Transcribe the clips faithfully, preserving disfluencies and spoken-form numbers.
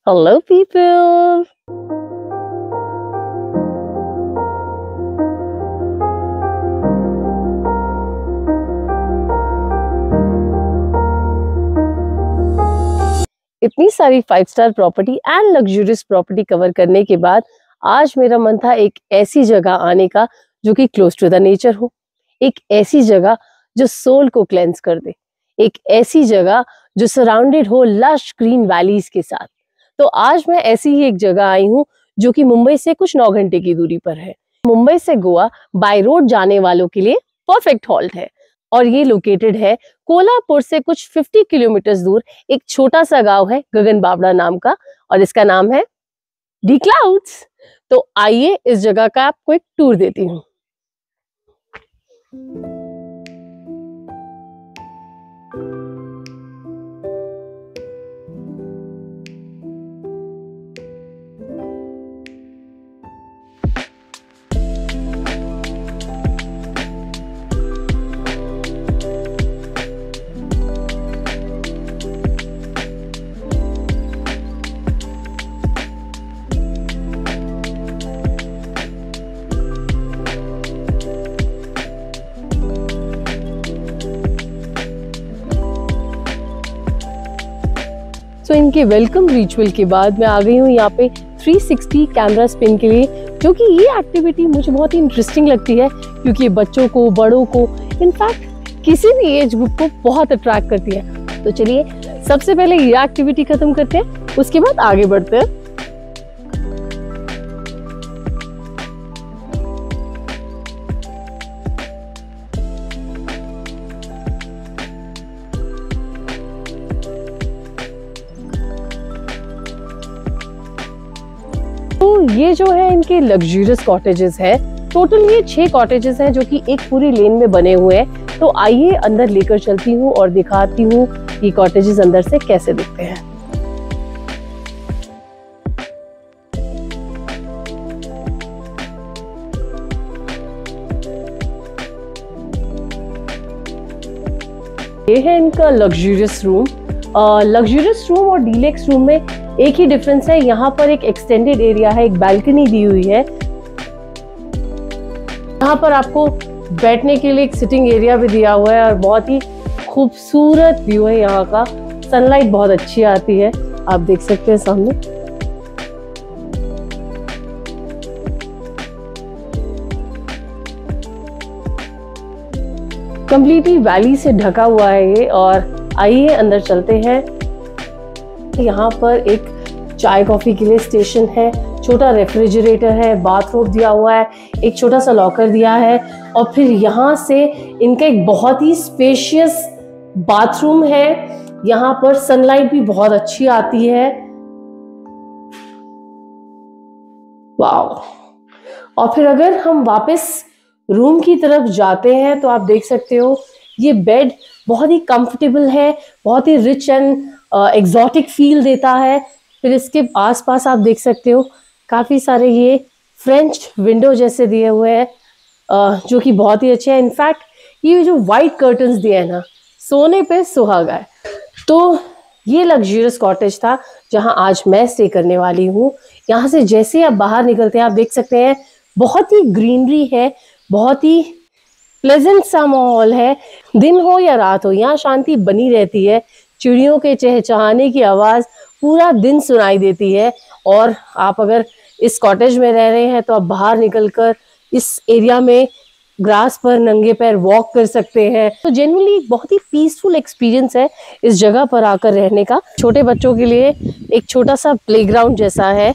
Hello, people. इतनी सारी five star property and luxurious property cover करने के बाद आज मेरा मन था एक ऐसी जगह आने का जो कि क्लोज टू द नेचर हो, एक ऐसी जगह जो सोल को क्लेंस कर दे, एक ऐसी जगह जो सराउंडेड हो लश ग्रीन वैलीज के साथ। तो आज मैं ऐसी ही एक जगह आई हूँ जो कि मुंबई से कुछ नौ घंटे की दूरी पर है। मुंबई से गोवा बाय रोड जाने वालों के लिए परफेक्ट हॉल्ट है और ये लोकेटेड है कोल्हापुर से कुछ पचास किलोमीटर दूर एक छोटा सा गांव है गगन बावड़ा नाम का, और इसका नाम है डी क्लाउड्स। तो आइए इस जगह का आपको एक टूर देती हूँ। तो इनके वेलकम रिचुअल के बाद मैं आ गई हूँ यहाँ पे तीन सौ साठ कैमरा स्पिन के लिए, जो कि ये एक्टिविटी मुझे बहुत ही इंटरेस्टिंग लगती है क्योंकि ये बच्चों को, बड़ों को, इनफैक्ट किसी भी एज ग्रुप को बहुत अट्रैक्ट करती है। तो चलिए सबसे पहले ये एक्टिविटी खत्म करते हैं, उसके बाद आगे बढ़ते हैं। तो ये जो है इनके लग्जूरियस कॉटेजेस है। टोटल ये छह कॉटेजेस हैं जो कि एक पूरी लेन में बने हुए हैं। तो आइए अंदर लेकर चलती हूँ और दिखाती हूँ ये कॉटेजेस अंदर से कैसे दिखते हैं। ये है इनका लग्जूरियस रूम। लग्जूरियस रूम और डीलक्स रूम में एक ही डिफरेंस है, यहाँ पर एक एक्सटेंडेड एरिया है, एक बालकनी दी हुई है। यहाँ पर आपको बैठने के लिए एक सिटिंग एरिया भी दिया हुआ है और बहुत ही खूबसूरत व्यू है यहाँ का। सनलाइट बहुत अच्छी आती है, आप देख सकते हैं सामने। कंप्लीटली वैली से ढका हुआ है ये। और आइए अंदर चलते हैं। यहाँ पर एक चाय कॉफी के लिए स्टेशन है, छोटा रेफ्रिजरेटर है, बाथरूम दिया हुआ है, एक छोटा सा लॉकर दिया है और फिर यहाँ से इनका एक बहुत ही स्पेशियस बाथरूम है। यहाँ पर सनलाइट भी बहुत अच्छी आती है। वाव। और फिर अगर हम वापस रूम की तरफ जाते हैं तो आप देख सकते हो ये बेड बहुत ही कंफर्टेबल है, बहुत ही रिच एंड एग्जॉटिक फील देता है। फिर इसके आसपास आप देख सकते हो काफी सारे ये फ्रेंच विंडो जैसे दिए हुए हैं, uh, जो कि बहुत ही अच्छे हैं। इनफैक्ट ये जो वाइट कर्टन्स दिए हैं ना, सोने पे सुहागा है। तो ये लग्जूरियस कॉटेज था जहां आज मैं स्टे करने वाली हूँ। यहाँ से जैसे आप बाहर निकलते हैं आप देख सकते हैं बहुत ही ग्रीनरी है, बहुत ही प्लेजेंट सा माहौल है। दिन हो या रात हो यहाँ शांति बनी रहती है। चिड़ियों के चहचहाने की आवाज पूरा दिन सुनाई देती है। और आप अगर इस कॉटेज में रह रहे हैं तो आप बाहर निकलकर इस एरिया में ग्रास पर नंगे पैर वॉक कर सकते हैं। तो जेन्युइनली बहुत ही पीसफुल एक्सपीरियंस है इस जगह पर आकर रहने का। छोटे बच्चों के लिए एक छोटा सा प्लेग्राउंड जैसा है।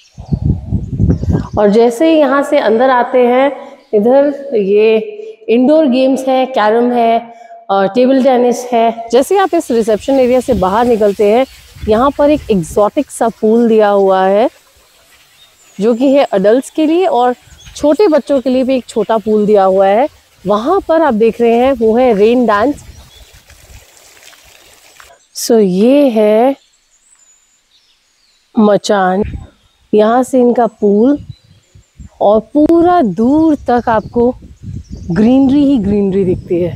और जैसे ही यहाँ से अंदर आते हैं, इधर ये इंडोर गेम्स है, कैरम है और टेबल टेनिस है। जैसे आप इस रिसेप्शन एरिया से बाहर निकलते हैं, यहाँ पर एक एग्जॉटिक सा पूल दिया हुआ है जो कि है अडल्ट्स के लिए, और छोटे बच्चों के लिए भी एक छोटा पूल दिया हुआ है। वहां पर आप देख रहे हैं वो है रेन डांस। सो ये है मचान, यहाँ से इनका पूल, और पूरा दूर तक आपको ग्रीनरी ही ग्रीनरी दिखती है।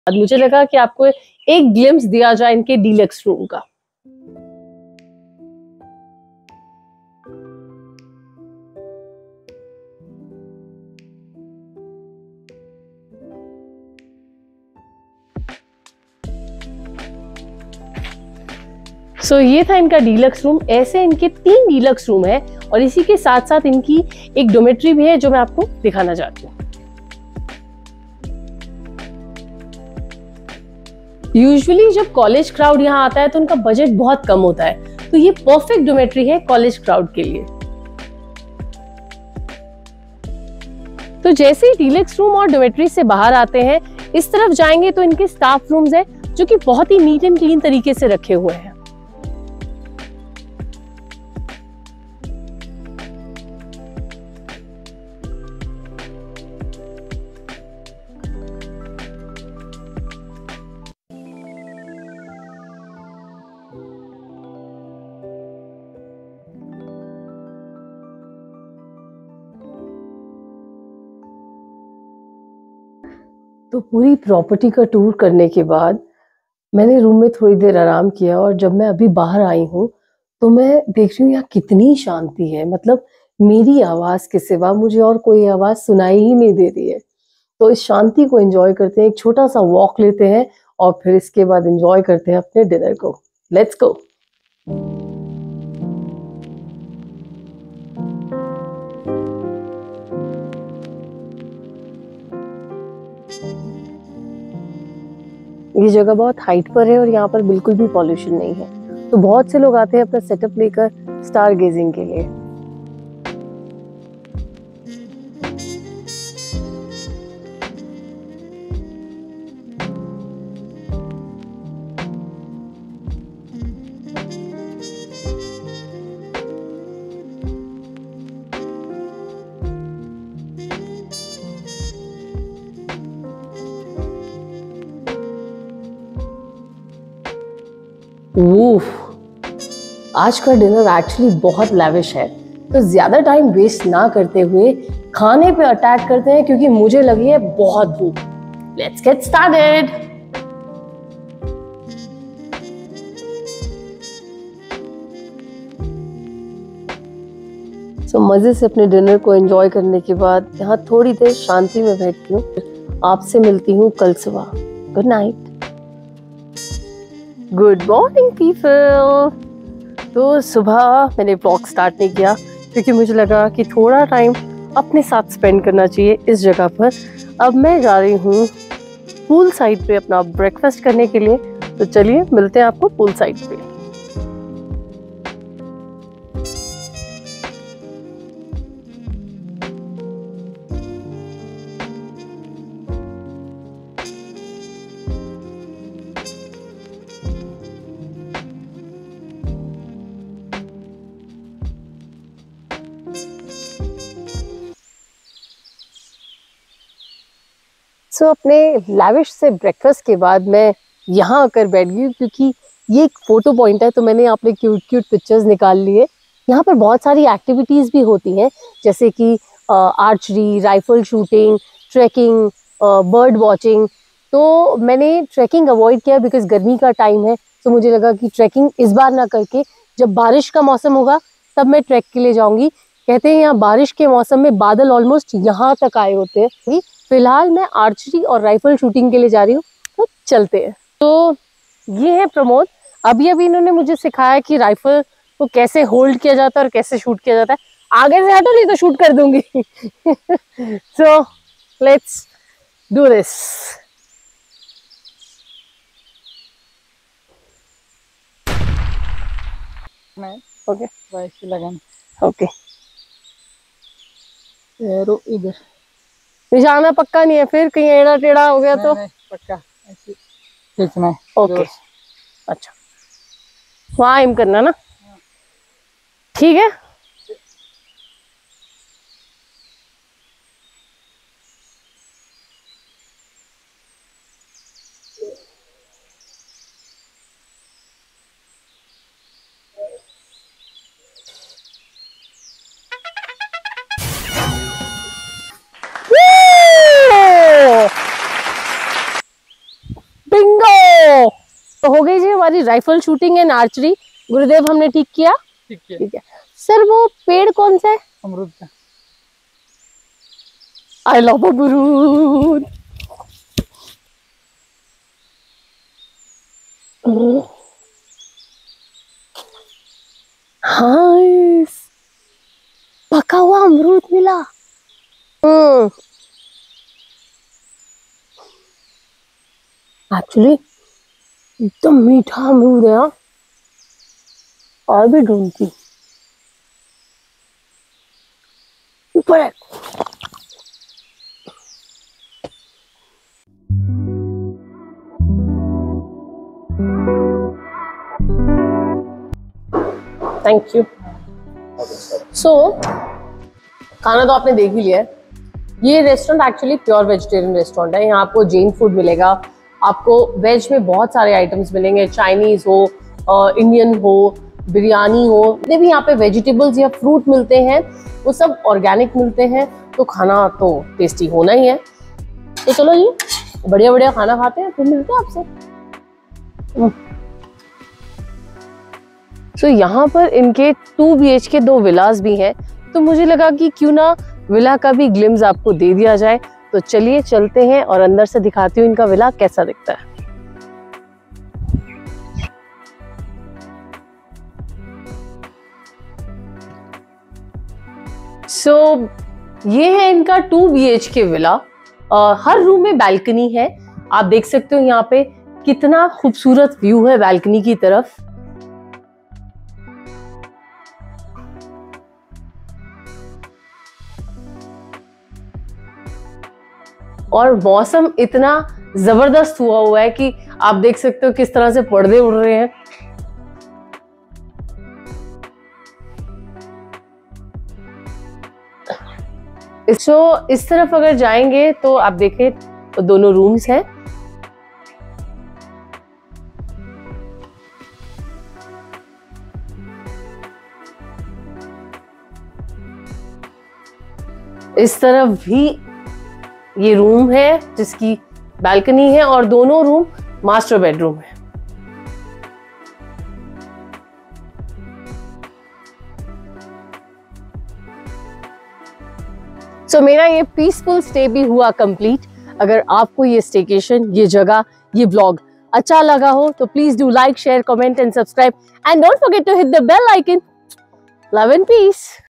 मुझे लगा कि आपको एक ग्लिम्स दिया जाए इनके डीलक्स रूम का। सो so, ये था इनका डीलक्स रूम। ऐसे इनके तीन डीलक्स रूम है और इसी के साथ साथ इनकी एक डोमेट्री भी है जो मैं आपको दिखाना चाहती हूँ। यूजुअली जब कॉलेज क्राउड यहाँ आता है तो उनका बजट बहुत कम होता है, तो ये परफेक्ट डोमेट्री है कॉलेज क्राउड के लिए। तो जैसे ही डीलक्स रूम और डोमेट्री से बाहर आते हैं, इस तरफ जाएंगे तो इनके स्टाफ रूम्स है जो कि बहुत ही नीट एंड क्लीन तरीके से रखे हुए हैं। तो पूरी प्रॉपर्टी का टूर करने के बाद मैंने रूम में थोड़ी देर आराम किया और जब मैं अभी बाहर आई हूँ तो मैं देख रही हूँ यहाँ कितनी शांति है। मतलब मेरी आवाज के सिवा मुझे और कोई आवाज सुनाई ही नहीं दे रही है। तो इस शांति को एंजॉय करते हैं, एक छोटा सा वॉक लेते हैं और फिर इसके बाद एंजॉय करते हैं अपने डिनर को। Let's go. ये जगह बहुत हाइट पर है और यहाँ पर बिल्कुल भी पॉल्यूशन नहीं है, तो बहुत से लोग आते हैं अपना सेटअप लेकर स्टार गेजिंग के लिए। Oof, आज का डिनर एक्चुअली बहुत लैविश है, तो ज्यादा टाइम वेस्ट ना करते हुए खाने पे अटैक करते हैं क्योंकि मुझे लगी है बहुत भूख। Let's get started. सो मजे से अपने डिनर को एंजॉय करने के बाद यहाँ थोड़ी देर शांति में बैठती हूँ। आपसे मिलती हूँ कल सुबह। Good night. Good morning people. तो सुबह मैंने ब्लॉग स्टार्ट नहीं किया क्योंकि मुझे लगा कि थोड़ा टाइम अपने साथ स्पेंड करना चाहिए इस जगह पर। अब मैं जा रही हूँ पूल साइड पे अपना ब्रेकफास्ट करने के लिए, तो चलिए मिलते हैं आपको पूल साइड पे। सो so, अपने लैविश से ब्रेकफास्ट के बाद मैं यहाँ आकर बैठ गई क्योंकि ये एक फोटो पॉइंट है, तो मैंने यहाँ पे क्यूट क्यूट पिक्चर्स निकाल लिए। यहाँ पर बहुत सारी एक्टिविटीज़ भी होती हैं जैसे कि archery, rifle shooting, trekking, bird watching. तो मैंने ट्रैकिंग अवॉइड किया बिकॉज गर्मी का टाइम है, तो मुझे लगा कि ट्रैकिंग इस बार ना करके जब बारिश का मौसम होगा तब मैं ट्रैक के लिए जाऊँगी। कहते हैं यहाँ बारिश के मौसम में बादल ऑलमोस्ट यहाँ तक आए होते हैं। फिलहाल मैं आर्चरी और राइफल शूटिंग के लिए जा रही हूँ, तो चलते हैं। तो ये है प्रमोद। अभी अभी इन्होंने मुझे सिखाया कि राइफल को कैसे होल्ड किया जाता है और कैसे शूट किया जाता है। आगे से हटो नहीं तो शूट कर दूंगी। So let's do this. Okay वैसे लगान। ओके, एरो इधर निशाना पक्का नहीं है, फिर कहीं एड़ा टेढ़ा हो गया तो पक्का ऐसे खींचना है। ओके, अच्छा वहाँ एम करना ना, ठीक है। तो हो गई जी हमारी राइफल शूटिंग एंड आर्चरी। गुरुदेव हमने ठीक किया। ठीक है। ठीक है सर, वो पेड़ कौन सा है? अमरूद का। आई लव अमरूद। हाँ, पका हुआ अमरूद मिला। एक्चुअली एकदम मीठा अमरूद है। और भी ढूंढती ऊपर है। Thank you. सो खाना तो आपने देख ही लिया है। ये restaurant actually pure vegetarian restaurant है। यहाँ आपको जैन फूड मिलेगा, आपको वेज में बहुत सारे आइटम्स मिलेंगे, चाइनीज हो, इंडियन हो, बिरयानी हो, जितने भी यहाँ पे वेजिटेबल्स या फ्रूट मिलते हैं वो सब ऑर्गेनिक मिलते हैं। तो खाना तो टेस्टी होना ही है। तो चलो जी बढ़िया बढ़िया खाना खाते हैं, फिर मिलते हैं आपसे। तो so, यहाँ पर इनके टू बी एच के दो विलास भी हैं, तो मुझे लगा कि क्यों ना विला का भी ग्लिम्स आपको दे दिया जाए। तो चलिए चलते हैं और अंदर से दिखाती हूँ इनका विला कैसा दिखता है। सो so, ये है इनका two B H K villa. uh, हर रूम में बैल्कनी है। आप देख सकते हो यहाँ पे कितना खूबसूरत व्यू है बैल्कनी की तरफ। और मौसम इतना जबरदस्त हुआ हुआ है कि आप देख सकते हो किस तरह से पर्दे उड़ रहे हैं। सो इस तरफ अगर जाएंगे तो आप देखें तो दोनों रूम्स हैं। इस तरफ भी ये रूम है जिसकी बैल्कनी है और दोनों रूम मास्टर बेडरूम है। सो so, मेरा ये पीसफुल स्टे भी हुआ कंप्लीट। अगर आपको ये स्टेकेशन, ये जगह, ये ब्लॉग अच्छा लगा हो तो please do like, share, comment and subscribe and don't forget to hit the bell icon. Love and piece.